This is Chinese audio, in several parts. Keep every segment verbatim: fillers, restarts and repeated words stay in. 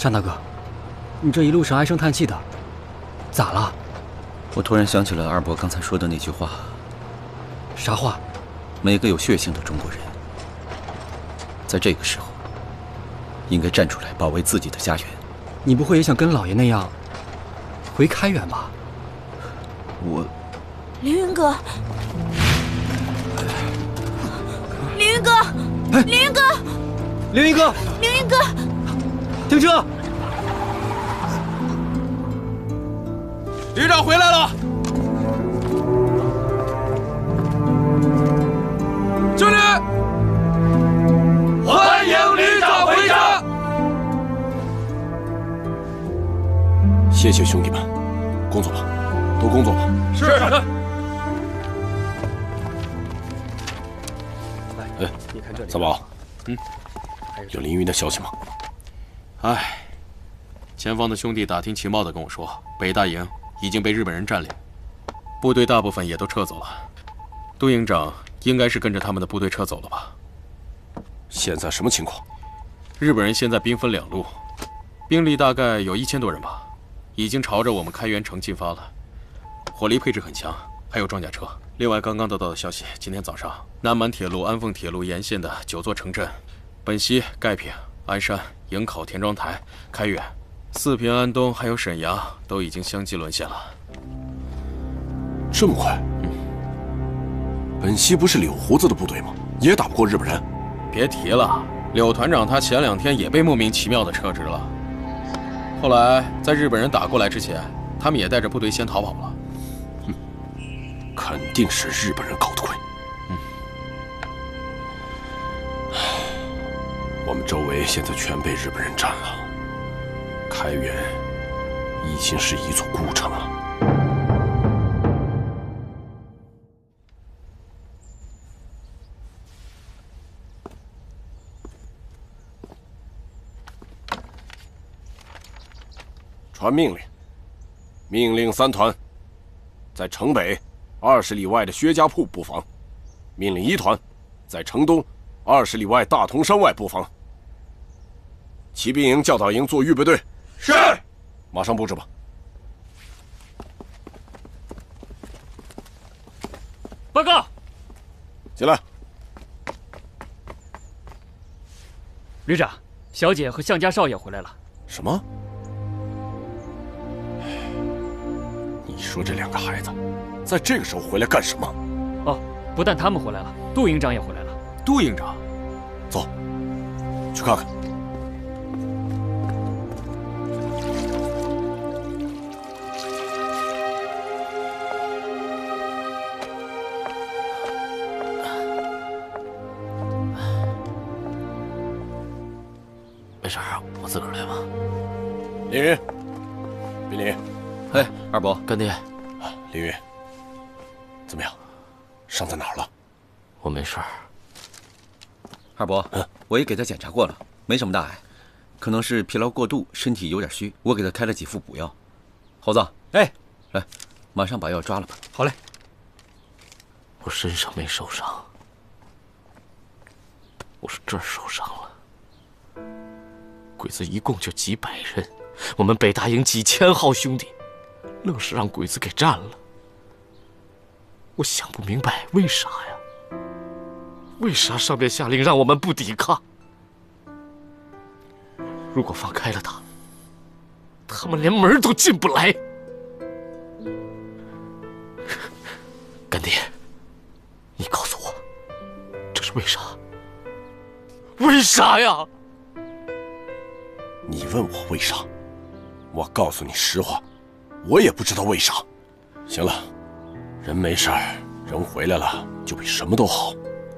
单大哥，你这一路上唉声叹气的，咋了？ 我突然想起了二伯刚才说的那句话。 啥话？ 每个有血性的中国人，在这个时候，应该站出来保卫自己的家园。 你不会也想跟老爷那样回开原吧？ 我， 凌云哥，凌云哥，凌云哥， 凌云哥， 凌云哥， 停车！ 旅长回来了，敬礼！欢迎旅长回家。 谢谢兄弟们，工作吧，都工作吧。 是。 哎，你看这里。三宝，嗯，有凌云的消息吗？ 哎，前方的兄弟打听情报的跟我说，北大营已经被日本人占领，部队大部分也都撤走了。杜营长应该是跟着他们的部队撤走了吧？ 现在什么情况？ 日本人现在兵分两路，兵力大概有一千多人吧，已经朝着我们开原城进发了，火力配置很强，还有装甲车。另外，刚刚得到的消息，今天早上南满铁路安凤铁路沿线的九座城镇，本溪、盖平、鞍山、营口、田庄台、开原、四平、安东还有沈阳都已经相继沦陷了。 这么快？嗯。本溪不是柳胡子的部队吗？也打不过日本人。 别提了，柳团长他前两天也被莫名其妙的撤职了。后来在日本人打过来之前，他们也带着部队先逃跑了。 嗯，肯定是日本人搞的鬼。 嗯。 我们周围现在全被日本人占了，开原已经是一座孤城了。传命令，命令三团在城北二十里外的薛家铺布防；命令一团在城东二十里外大同山外布防。骑兵营、教导营做预备队。 是。 马上布置吧。 报告。 进来。 旅长，小姐和向家少爷回来了。 什么？你说这两个孩子，在这个时候回来干什么？ 哦，不但他们回来了，杜营长也回来了。 杜营长， 走，去看看。 没事儿，我自个儿来吧。 凌云，冰凌。 哎，二伯， 干爹， 凌云，怎么样？伤在哪儿了？ 我没事儿。 二伯，嗯，我也给他检查过了，没什么大碍，可能是疲劳过度，身体有点虚。我给他开了几副补药。猴子， 哎， 来，马上把药抓了吧。 好嘞。 我身上没受伤，我是这儿受伤了。鬼子一共就几百人，我们北大营几千号兄弟，愣是让鬼子给占了。我想不明白为啥呀？为啥上面下令让我们不抵抗？如果放开了他，他们连门都进不来。干爹，你告诉我，这是为啥？为啥呀？ 你问我为啥？我告诉你实话，我也不知道为啥。行了，人没事儿，人回来了就比什么都好。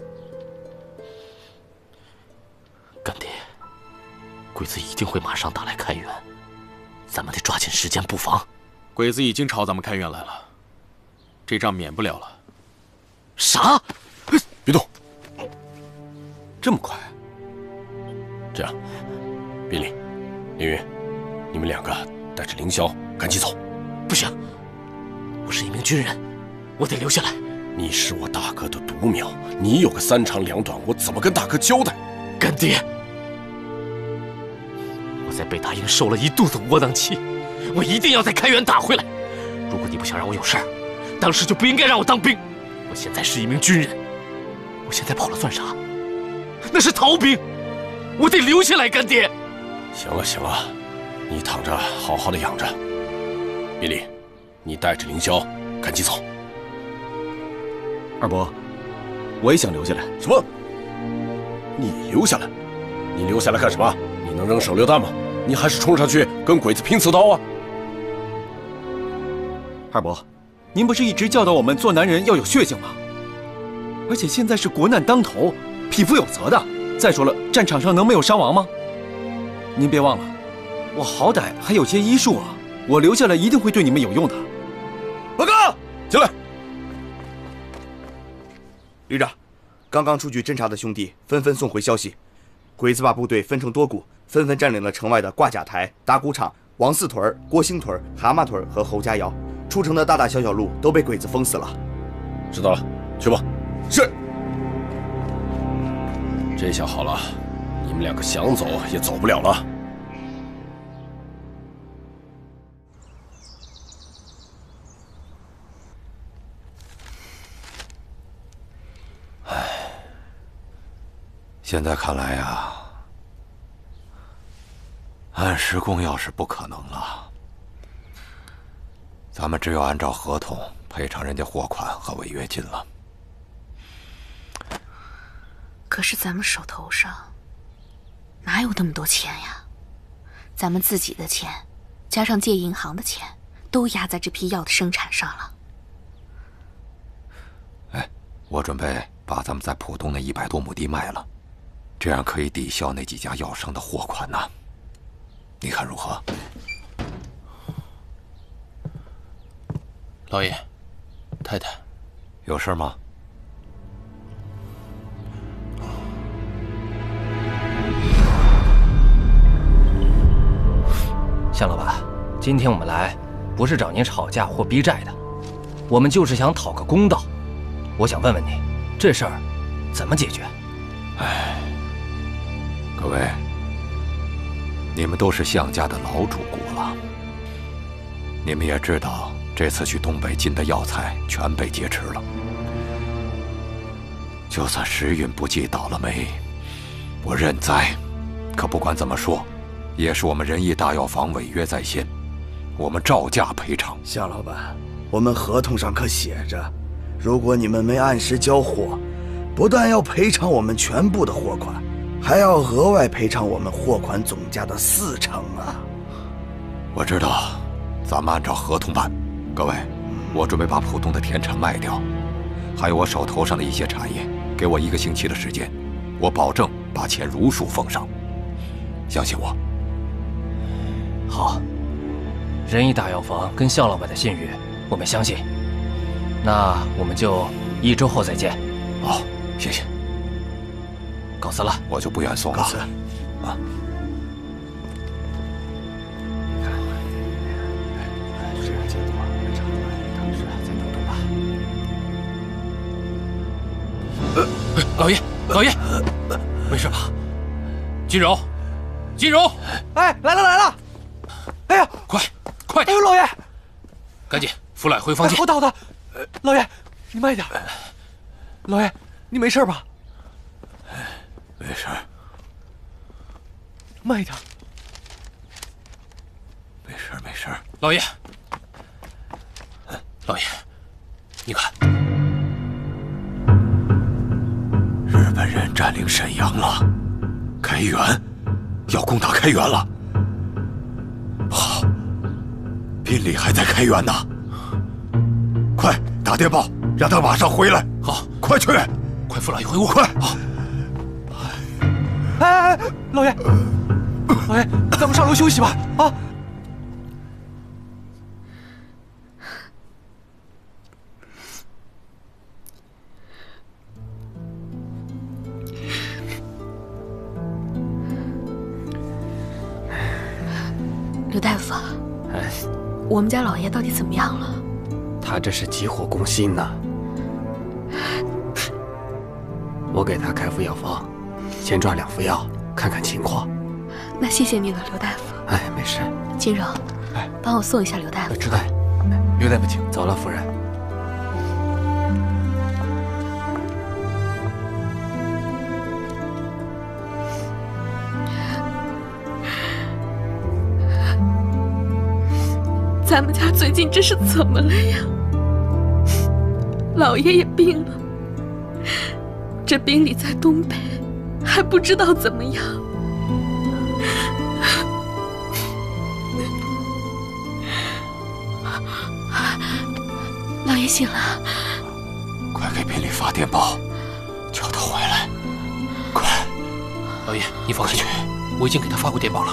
干爹，鬼子一定会马上打来开原，咱们得抓紧时间布防。 鬼子已经朝咱们开原来了，这仗免不了了。 啥？ 别动！ 这么快？ 这样，冰凌、凌云，你们两个带着凌霄赶紧走。 不行，我是一名军人，我得留下来。 你是我大哥的独苗，你有个三长两短，我怎么跟大哥交代？ 干爹，我在北大营受了一肚子窝囊气，我一定要在开元打回来。如果你不想让我有事儿，当时就不应该让我当兵。我现在是一名军人，我现在跑了算啥？那是逃兵，我得留下来干爹。 行了行了，你躺着好好的养着。米莉，你带着凌霄赶紧走。 二伯，我也想留下来。 什么？你留下来？你留下来干什么？你能扔手榴弹吗？你还是冲上去跟鬼子拼刺刀啊！ 二伯，您不是一直教导我们做男人要有血性吗？而且现在是国难当头，匹夫有责的。再说了，战场上能没有伤亡吗？您别忘了，我好歹还有些医术啊，我留下来一定会对你们有用的。 报告，进来。 旅长，刚刚出去侦察的兄弟纷纷送回消息，鬼子把部队分成多股，纷纷占领了城外的挂甲台、打谷场、王四屯、郭兴屯、蛤蟆屯和侯家窑。出城的大大小小路都被鬼子封死了。 知道了，去吧。是。这下好了，你们两个想走也走不了了。 唉，现在看来呀，按时供药是不可能了。咱们只有按照合同赔偿人家货款和违约金了。 可是咱们手头上哪有那么多钱呀？咱们自己的钱，加上借银行的钱，都压在这批药的生产上了。 哎，我准备把咱们在浦东那一百多亩地卖了，这样可以抵消那几家药商的货款呐。你看如何？ 老爷，太太， 有事吗？ 向老板，今天我们来不是找您吵架或逼债的，我们就是想讨个公道。我想问问你，这事儿怎么解决？ 哎，各位，你们都是向家的老主顾了，你们也知道。这次去东北进的药材全被劫持了，就算时运不济倒了霉，我认栽。可不管怎么说，也是我们仁义大药房违约在先，我们照价赔偿。 向老板，我们合同上可写着，如果你们没按时交货，不但要赔偿我们全部的货款，还要额外赔偿我们货款总价的四成啊！ 我知道，咱们按照合同办。各位，我准备把浦东的田产卖掉，还有我手头上的一些产业，给我一个星期的时间，我保证把钱如数奉上。相信我。 好，仁义大药房跟向老板的信誉，我们相信。那我们就一周后再见。 好，谢谢。 告辞了， 我就不远送了。 告辞。 啊。 老爷，老爷，没事吧？金柔，金柔， 哎，来了来了！哎呀， 快快点！ 哎呦，老爷， 赶紧扶来回房间。 好的好的，老爷，你慢一点。老爷，你没事吧？ 没事。 慢一点。 没事没事。 老爷，老爷，你看。 日本人占领沈阳了，开元要攻打开元了。好，宾里还在开元呢。快打电报，让他马上回来。 好， 快去， 快扶老爷回屋。 快！ 好。 哎哎哎，老爷，老爷，咱们上楼休息吧。啊。 刘大夫， 哎， 我们家老爷到底怎么样了？ 他这是急火攻心呐。我给他开副药方，先抓两副药，看看情况。 那谢谢你了，刘大夫。 哎，没事。 金荣， 哎， 帮我送一下刘大夫。 知道。 刘大夫，请走了，夫人。 咱们家最近这是怎么了呀？老爷也病了，这兵力在东北，还不知道怎么样。老爷醒了， 快给兵力发电报，叫他回来！快！ 老爷，你放心，我已经给他发过电报了。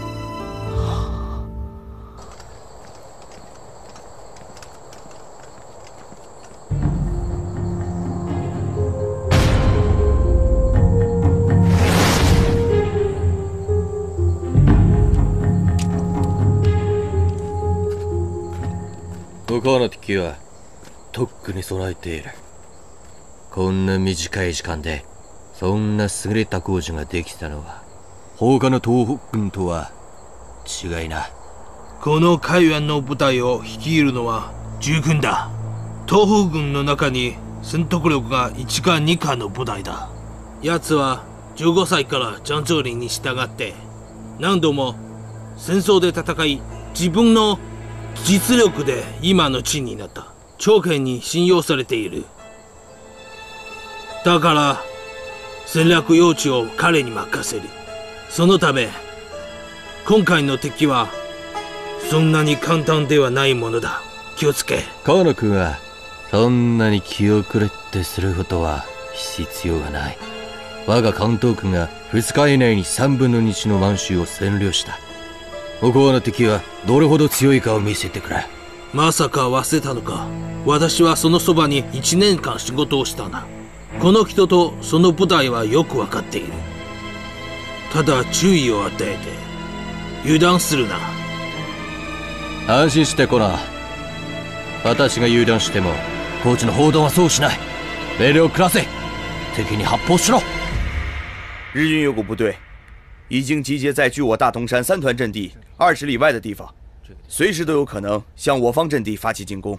向こうの敵はとっくに備えている。こんな短い時間でそんな優れた工事ができたのは他の東北軍とは違いない。 この海援の部隊を率いるのは従軍だ。東北軍の中に戦闘力がいちかにかの部隊だ。奴はじゅうごさいからジ長令に従って何度も戦争で戦い、自分の実力で今の地になった。長官に信用されている。だから戦略用地を彼に任せる。そのため今回の敵はそんなに簡単ではないものだ。気をつけ。 河野君はそんなに気遅れってすることは必要がない。我が関東軍がふつか以内にさんぶんのいちの満州を占領した。向こうの敵はどれほど強いかを見せてくれ。 まさか忘れたのか。私はそのそばにいちねんかん仕事をしたんだ。この人とその部隊はよくわかっている。ただ注意を与えて油断するな。 安心してコナー。私が油断しても高知の報道はそうしない。命令を下せ。敵に発砲しろ。 日军有股部队已经集结在距我大同山三团阵地二十里外的地方，随时都有可能向我方阵地发起进攻。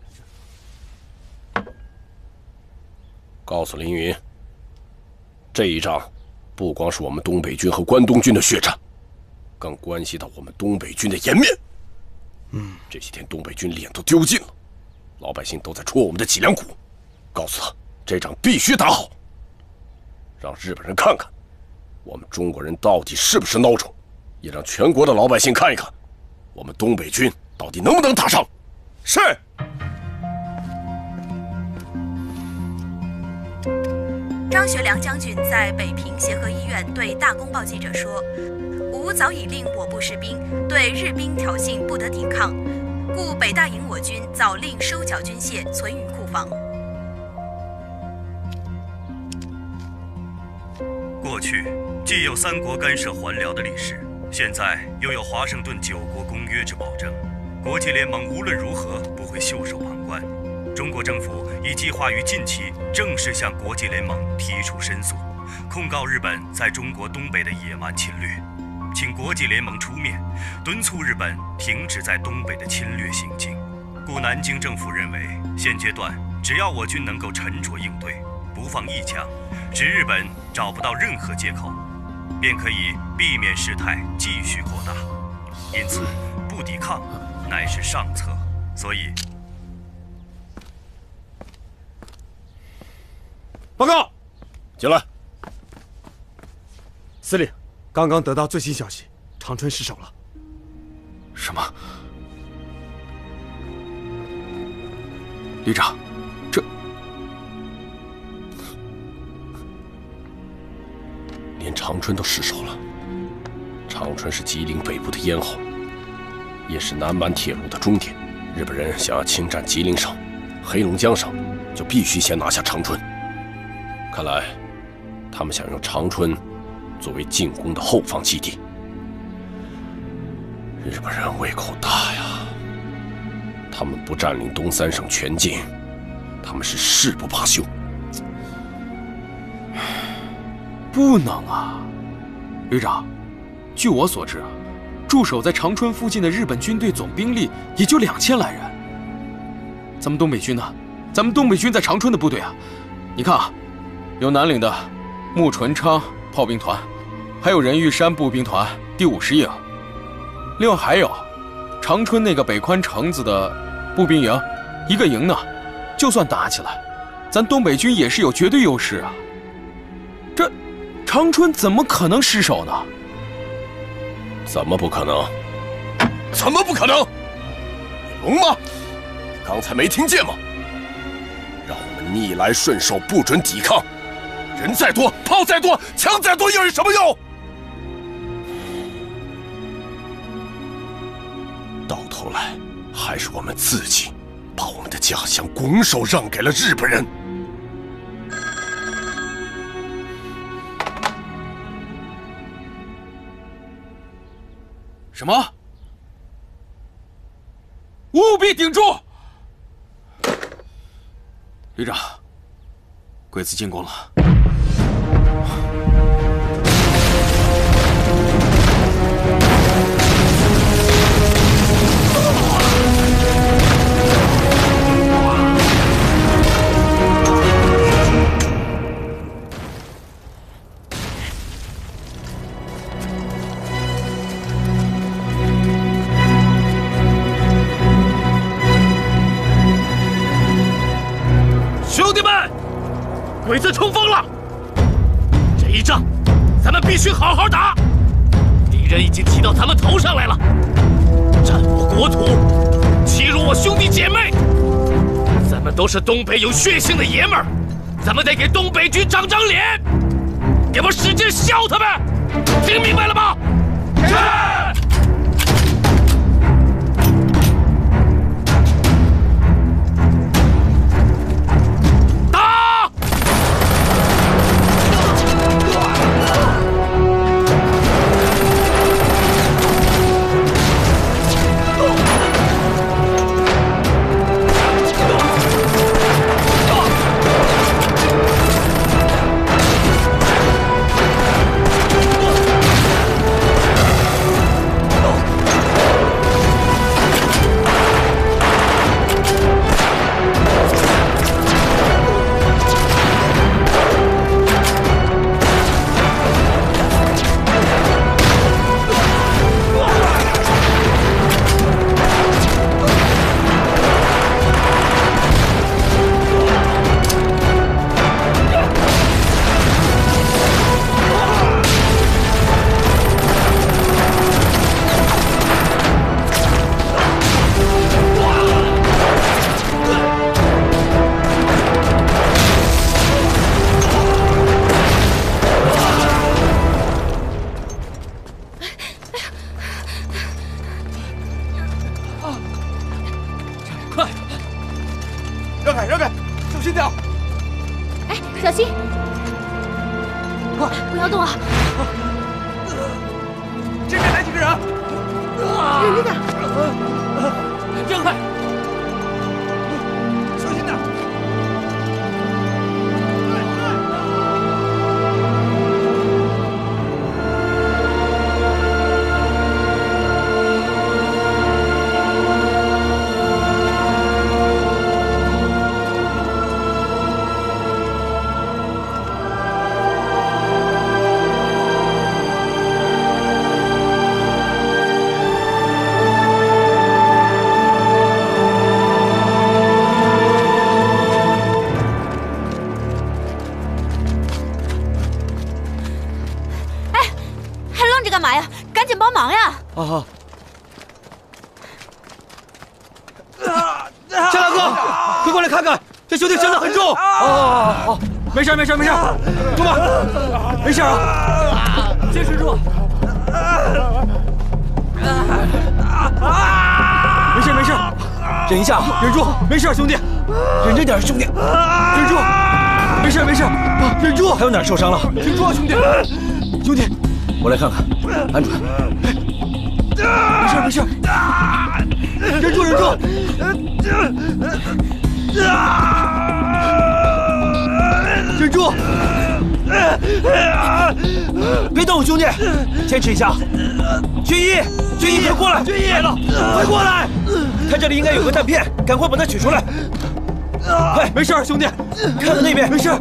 告诉凌云，这一仗不光是我们东北军和关东军的血战，更关系到我们东北军的颜面。嗯，这些天东北军脸都丢尽了，老百姓都在戳我们的脊梁骨。告诉他，这仗必须打好，让日本人看看我们中国人到底是不是孬种，也让全国的老百姓看一看我们东北军到底能不能打仗。是。 张学良将军在北平协和医院对大公报记者说：“吾早已令我部士兵对日兵挑衅不得抵抗，故北大营我军早令收缴军械存于库房。” 过去既有三国干涉还辽的历史，现在又有华盛顿九国公约之保证，国际联盟无论如何不会袖手旁观。中国政府已计划于近期正式向国际联盟提出申诉，控告日本在中国东北的野蛮侵略，请国际联盟出面敦促日本停止在东北的侵略行径。故南京政府认为，现阶段只要我军能够沉着应对，不放一枪，使日本找不到任何借口，便可以避免事态继续扩大。因此，不抵抗乃是上策。所以， 报告，进来。 司令，刚刚得到最新消息，长春失守了。 什么？旅长，这…… 连长春都失守了。长春是吉林北部的咽喉，也是南满铁路的终点。日本人想要侵占吉林省、黑龙江省，就必须先拿下长春。看来，他们想用长春作为进攻的后方基地。日本人胃口大呀，他们不占领东三省全境，他们是誓不罢休。 不能啊，旅长， 据我所知，驻守在长春附近的日本军队总兵力也就两千来人。咱们东北军呢？咱们东北军在长春的部队啊，你看啊，有南岭的穆纯昌炮兵团，还有任玉山步兵团第五十营，另外还有长春那个北宽城子的步兵营，一个营呢，就算打起来，咱东北军也是有绝对优势啊。这长春怎么可能失守呢？ 怎么不可能？怎么不可能？你聋吗？你刚才没听见吗？让我们逆来顺受，不准抵抗。人再多，炮再多，枪再多，又有什么用？到头来，还是我们自己把我们的家乡拱手让给了日本人。 什么？务必顶住！旅长，鬼子进攻了。 兄弟们，鬼子冲锋了！这一仗，咱们必须好好打。敌人已经提到咱们头上来了，占我国土，欺辱我兄弟姐妹。咱们都是东北有血性的爷们儿，咱们得给东北军长长脸，给我使劲削他们！听明白了吗？是。 让开，让开，小心点！ 哎，小心！ 快， 不要动啊！ 这边来几个人！ 远着点！ 让开！小心点！ 啊！ 夏大哥，快过来看看，这兄弟伤得很重。 哦，好， 没事没事没事，出吧，没事啊，坚持住。没事没事，忍一下，忍住，没事，兄弟，忍着点，兄弟，忍住，没事没事，忍住。还有哪儿受伤了？忍住啊，兄弟，兄弟，我来看看，安住。没事没事，忍住忍住，忍住， 别动，兄弟，坚持一下。军医，军医，快过来！军医来了，快过来！他这里应该有个弹片，赶快把它取出来。快，没事，兄弟，看看那边，没事。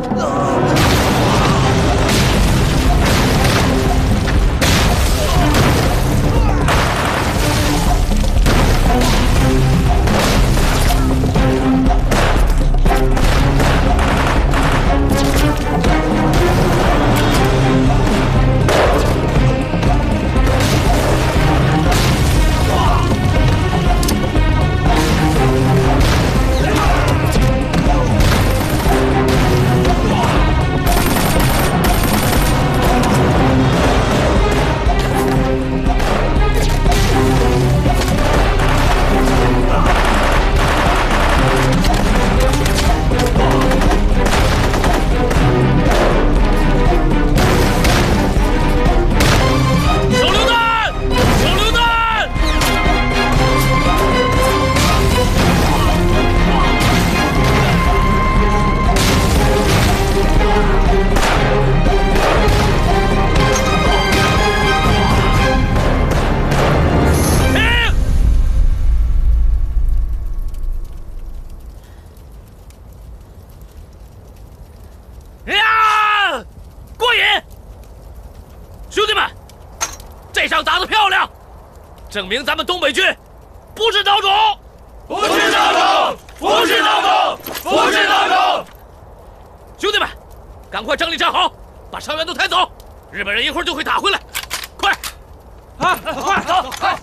证明咱们东北军不是孬种， 不是孬种，不是孬种，不是孬种！ 兄弟们，赶快整理战壕，把伤员都抬走。日本人一会儿就会打回来，快！ 啊，快走，快！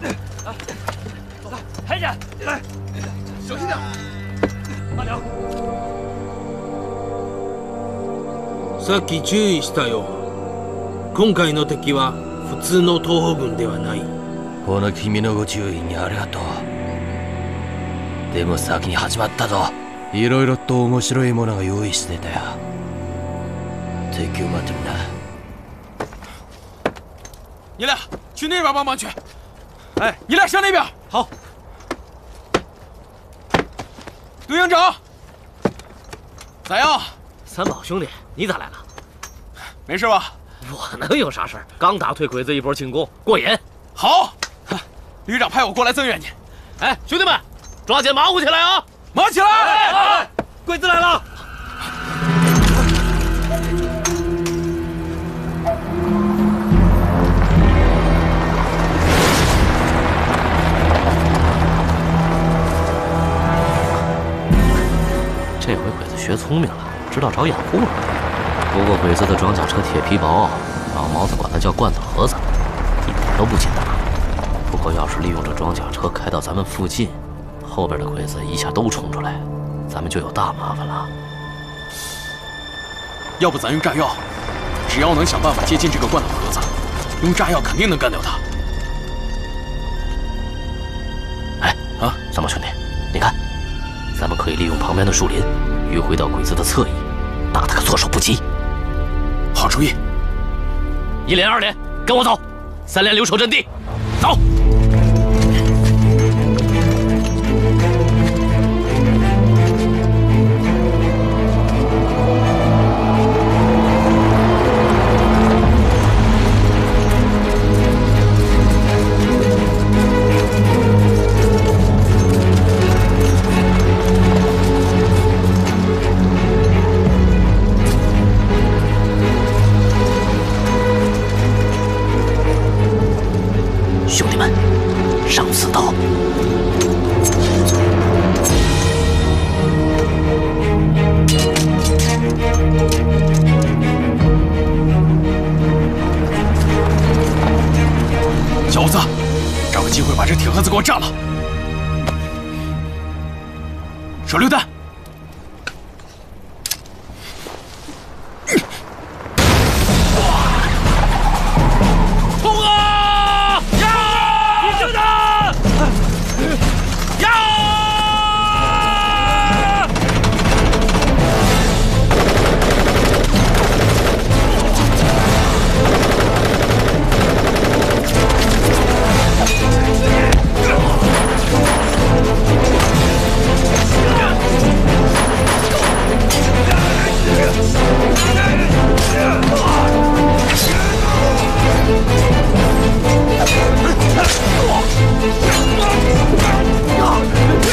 抬起来，来，小心点，慢点。 さっき注意したよ。今回の敵は普通の東北軍ではない。 この君のご注意にありがとう。でも先に始まったぞ。いろいろと面白いものが用意してたよ。敵を待ってるな。 你俩去那边帮忙去。哎，你俩上那边。 好。 杜营长，咋样？ 三宝兄弟，你咋来了？ 没事吧？ 我能有啥事儿？刚打退鬼子一波进攻，过瘾。 好。旅长派我过来增援你。 哎，兄弟们，抓紧忙活起来啊！ 忙起来！ 哎哎， 鬼子来了！ 这回鬼子学聪明了，知道找掩护了。不过鬼子的装甲车铁皮薄，老毛子管它叫罐头盒子，一点都不紧张。不过要是利用这装甲车开到咱们附近，后边的鬼子一下都冲出来，咱们就有大麻烦了。 要不咱用炸药，只要能想办法接近这个罐头盒子，用炸药肯定能干掉他。 哎啊，三宝兄弟，你看，咱们可以利用旁边的树林，迂回到鬼子的侧翼，打他个措手不及。 好主意！ 一连、二连，跟我走，三连留守阵地，走。兄弟们，上刺刀！ 小伙子，找个机会把这铁盒子给我炸了！手榴弹！ 冲啊！呀！你这他！呀！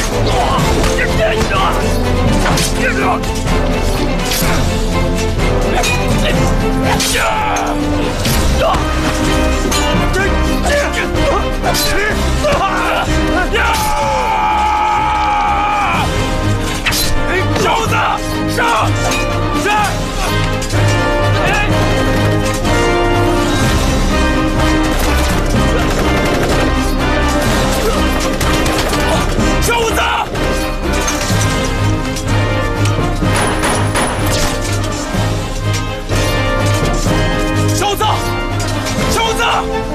小子，上！上！小子！小子！小子！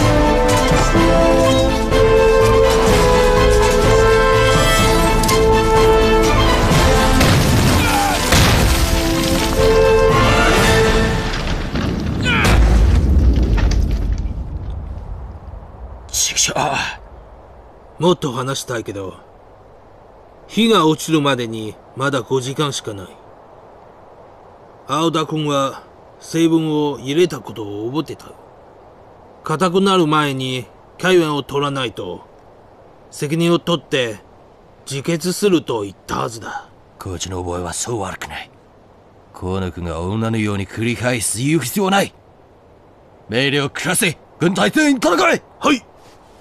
もっと話したいけど、日が落ちるまでにまだごじかんしかない。青田君は成分を入れたことを覚えてた。硬くなる前に海塩を取らないと責任を取って自決すると言ったはずだ。 コーチの覚えはそう悪くない。河野君が女のように繰り返す言う必要はない。命令を下せ。軍隊全員戦え。 はい。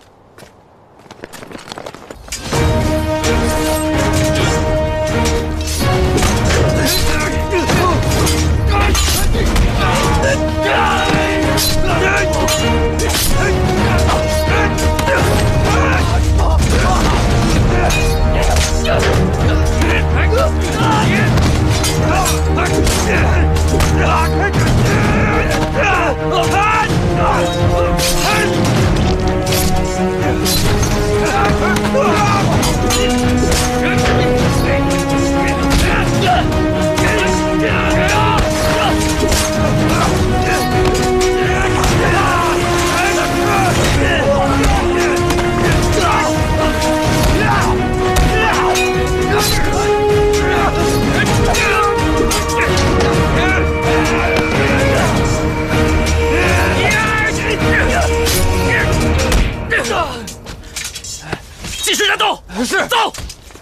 继续战斗！是，走！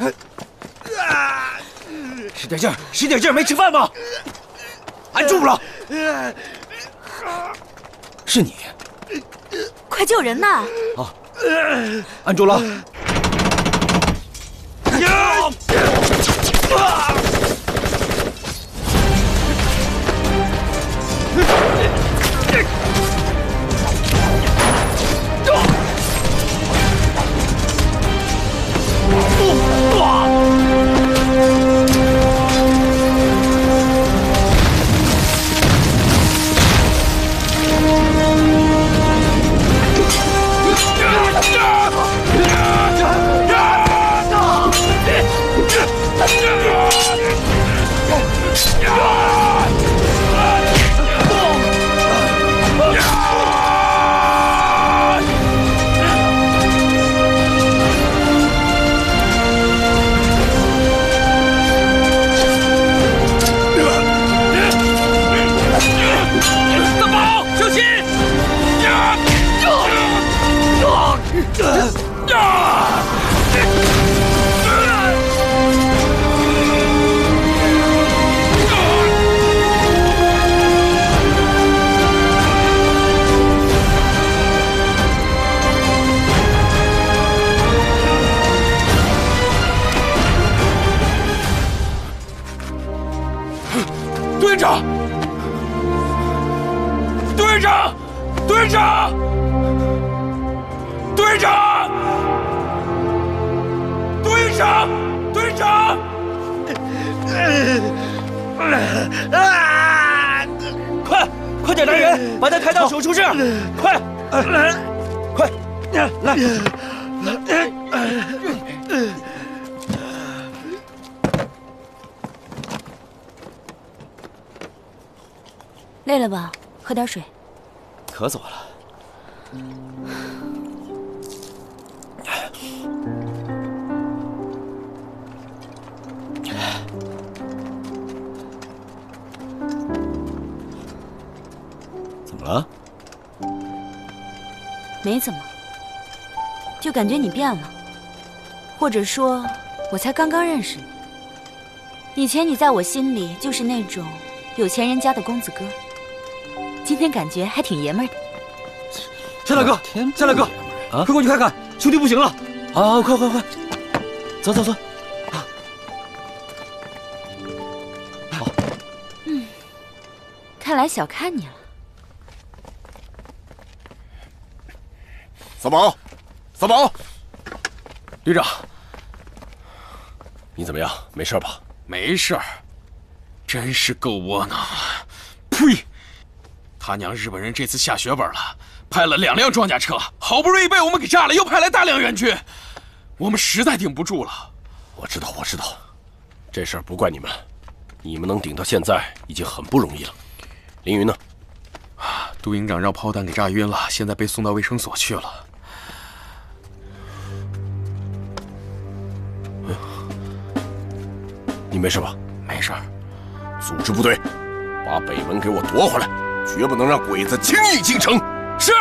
使点劲儿，使点劲儿！没吃饭吗？按住了！是你， 快救人呐！ 啊，按住了！ 队长，队长，队长，队长，队长，队长！ 快，快点来人，把他抬到手术室！快，快，来！ 累了吧？喝点水。 渴死我了。怎么了？ 没怎么，就感觉你变了，或者说， 我才刚刚认识你。以前你在我心里就是那种有钱人家的公子哥，今天感觉还挺爷们儿的。 夏大哥，夏大哥，啊，快过去看看，兄弟不行了！啊，快快快，走走走。 好。嗯，看来小看你了。 三宝，三宝，旅长，你怎么样？没事吧？ 没事儿，真是够窝囊啊！呸！他娘日本人这次下血本了，派了两辆装甲车，好不容易被我们给炸了，又派来大量援军，我们实在顶不住了。 我知道，我知道，这事儿不怪你们，你们能顶到现在已经很不容易了。凌云呢？ 啊，杜营长让炮弹给炸晕了，现在被送到卫生所去了。 你没事吧？ 没事。 组织部队，把北门给我夺回来，绝不能让鬼子轻易进城。是。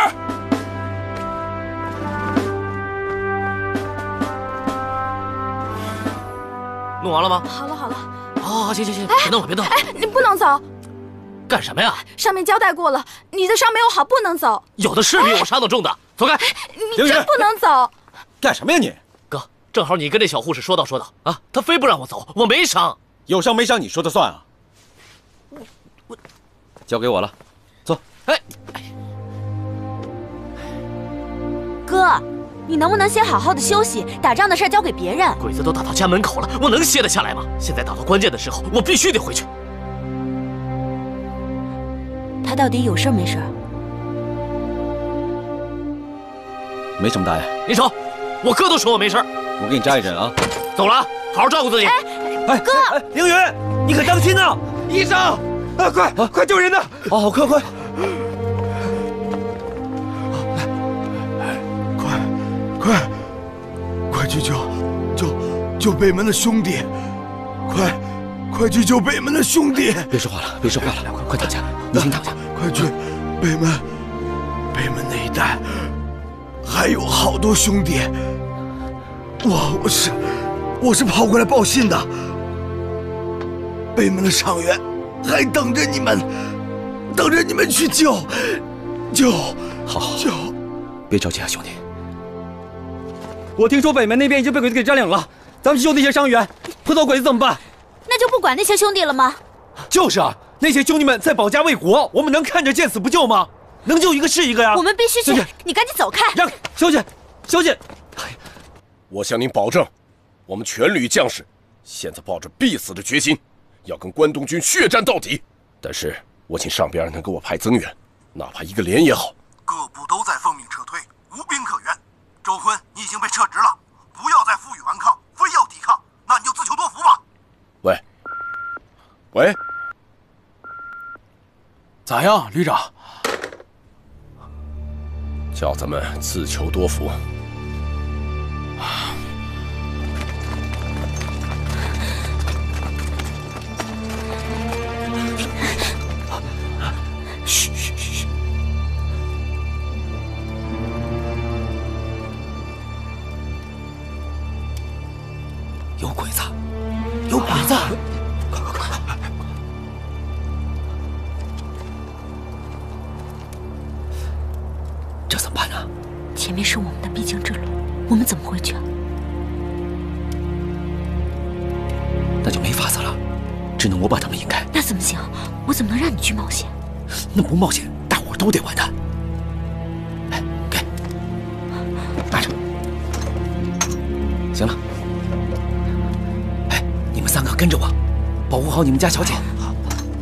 弄完了吗？ 好了好了。 好，好，行行行，别动了，别动了。 哎，你不能走。 干什么呀？ 上面交代过了，你的伤没有好，不能走。 有的是比我伤的重的，走开！ 你真不能走。 干什么呀你？ 哥，正好你跟这小护士说道说道啊，她非不让我走，我没伤。 有伤没伤你说的算啊？ 我我， 交给我了，走。 哎， 哥，你能不能先好好的休息？打仗的事交给别人。 鬼子都打到家门口了，我能歇得下来吗？现在打到关键的时候，我必须得回去。 他到底有事没事？ 没什么大碍。 林手，我哥都说我没事。 我给你扎一针啊。 走了啊，好好照顾自己。 哎，哥，凌云，你可当心呐！医生，啊，快快救人呐！哦，快快！ 快快快去救救救北门的兄弟！快快去救北门的兄弟！ 别说话了，别说话了，快快躺下，你先躺下。 快去北门，北门那一带还有好多兄弟。我我是我是跑过来报信的。北门的伤员还等着你们，等着你们去救救。 好，好， 救！ 别着急啊，兄弟。我听说北门那边已经被鬼子给占领了，咱们去救那些伤员，碰到鬼子怎么办？ 那就不管那些兄弟了吗？ 就是啊，那些兄弟们在保家卫国，我们能看着见死不救吗？能救一个是一个呀！ 我们必须去，你赶紧走开！ 让小姐，小姐， 我向您保证，我们全旅将士现在抱着必死的决心，要跟关东军血战到底。但是我请上边能给我派增援，哪怕一个连也好。 各部都在奉命撤退，无兵可援。周坤，你已经被撤职了，不要再负隅顽抗，非要抵抗，那你就自求多福吧。 喂，喂， 咋样，旅长？ 叫咱们自求多福。 嘘嘘嘘嘘！有鬼子！有鬼子！快快快快！这怎么办呢？ 前面是我们的必经之路，我们怎么回去啊？ 那就没法子了，只能我把他们引开。 那怎么行？我怎么能让你去冒险？ 那不冒险，大伙儿都得完蛋。哎，给，拿着。行了。哎，你们三个跟着我，保护好你们家小姐。好。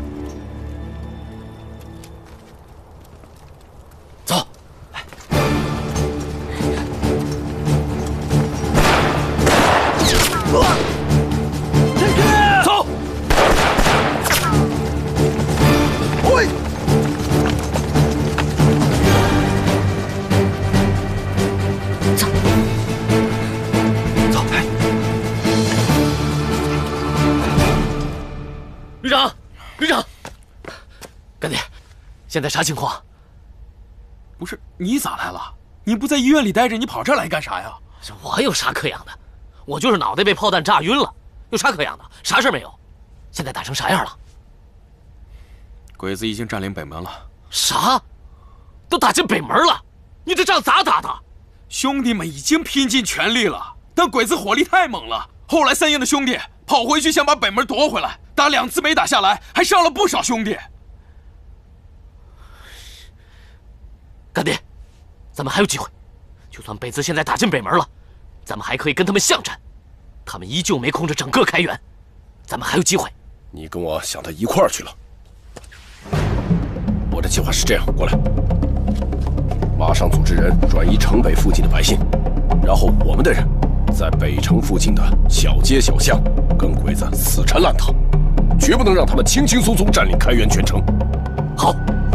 走。走。 喂。 走。 走，哎。 旅长，旅长，干爹，现在啥情况？ 不是你咋来了？你不在医院里待着，你跑这儿来干啥呀？ 我有啥可养的？ 我就是脑袋被炮弹炸晕了，有啥可养的？啥事没有。现在打成啥样了？ 鬼子已经占领北门了。 啥？都打进北门了？你这仗咋打的？ 兄弟们已经拼尽全力了，但鬼子火力太猛了。后来三营的兄弟跑回去想把北门夺回来，打两次没打下来，还伤了不少兄弟。 干爹，咱们还有机会。就算北子现在打进北门了，咱们还可以跟他们巷战。他们依旧没控制整个开原，咱们还有机会。 你跟我想到一块儿去了。我的计划是这样，过来，马上组织人转移城北附近的百姓，然后我们的人在北城附近的小街小巷跟鬼子死缠烂打，绝不能让他们轻轻松松占领开原全城。 好。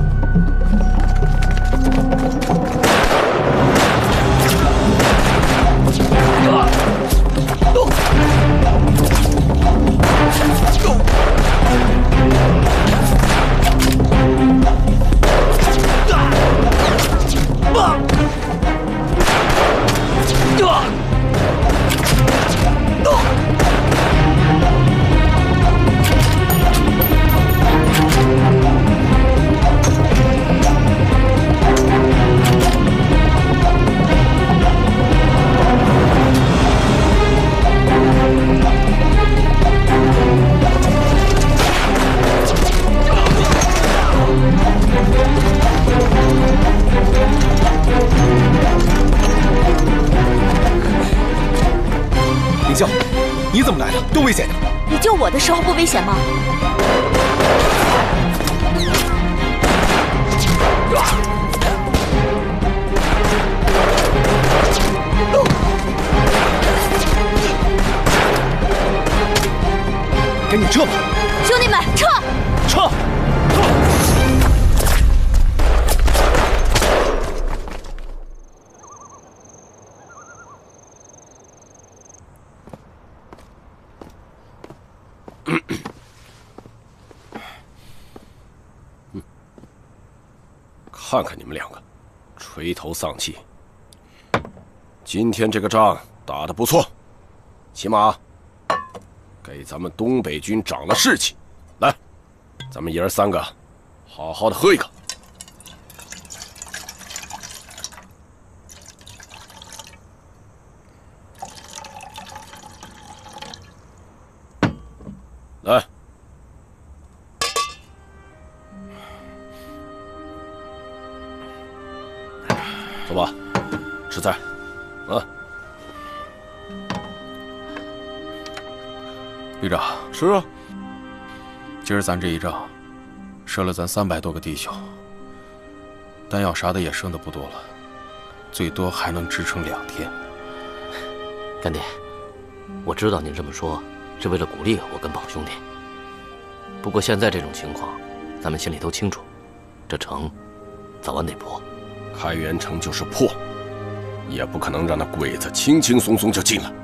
领袖，你怎么来了？多危险呀！ 你救我的时候不危险吗？ 赶紧撤吧！ 兄弟们，撤！ 撤！ 看看你们两个，垂头丧气。今天这个仗打得不错，起码给咱们东北军长了士气。来，咱们爷儿三个好好的喝一个。来。走吧，吃菜，啊！ 旅长， 吃啊！ 今儿咱这一仗，折了咱三百多个弟兄，弹药啥的也剩的不多了，最多还能支撑两天。 干爹，我知道您这么说是为了鼓励我跟宝兄弟，不过现在这种情况，咱们心里都清楚，这城早晚得破。 开原城就是破，也不可能让那鬼子轻轻松松就进来。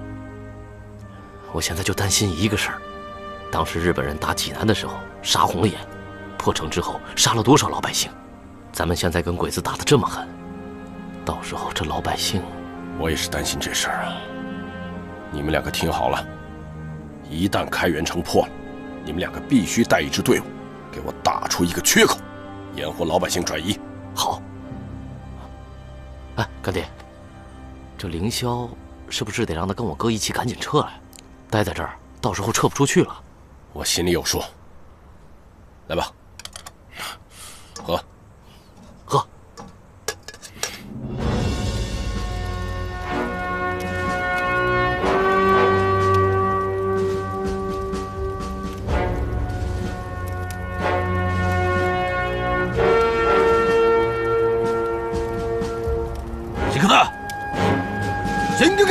我现在就担心一个事儿，当时日本人打济南的时候杀红了眼，破城之后杀了多少老百姓？咱们现在跟鬼子打得这么狠，到时候这老百姓…… 我也是担心这事儿啊。你们两个听好了，一旦开原城破了，你们两个必须带一支队伍，给我打出一个缺口，掩护老百姓转移。 好。哎，干爹，这凌霄是不是得让他跟我哥一起赶紧撤来？待在这儿，到时候撤不出去了。 我心里有数。来吧，喝， 喝。 行くぞ！全力！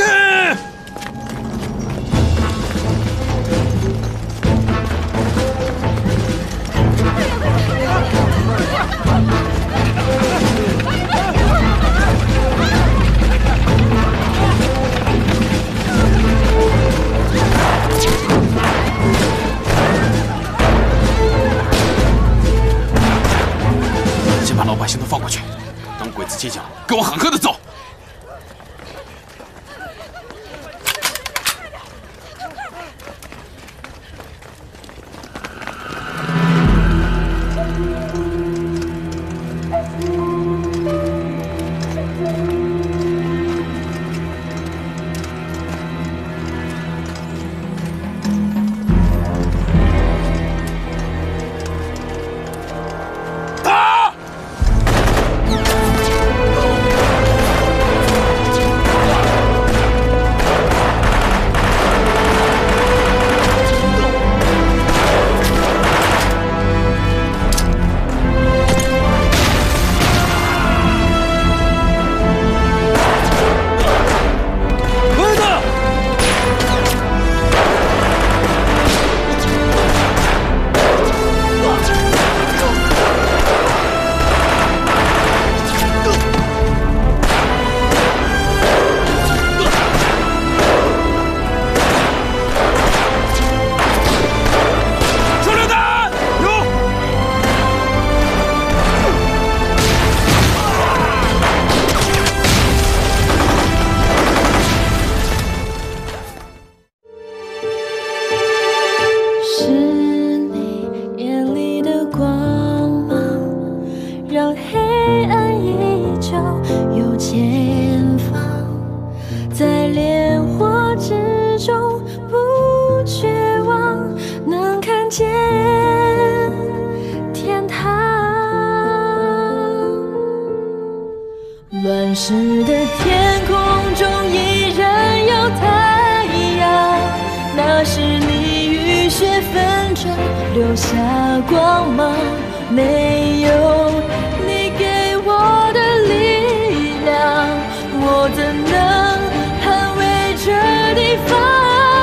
世的天空中依然有太阳，那是你浴血奋战留下光芒，没有你给我的力量，我怎能捍卫这地方？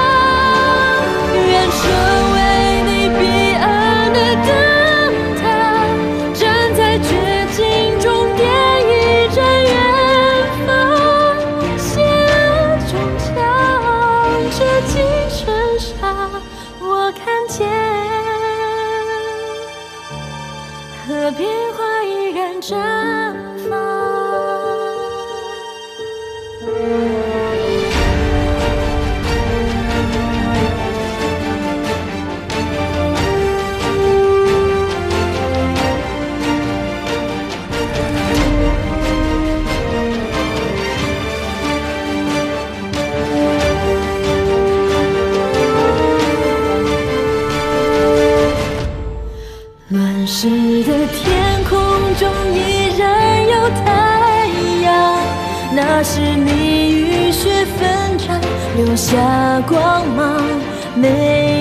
愿成为你彼岸的灯塔，站在绝境中点一盏远方，邪恶终将折戟沉沙，我看见河边花依然绽放。乱世的天空中依然有太阳，那是你浴血奋战留下光芒，没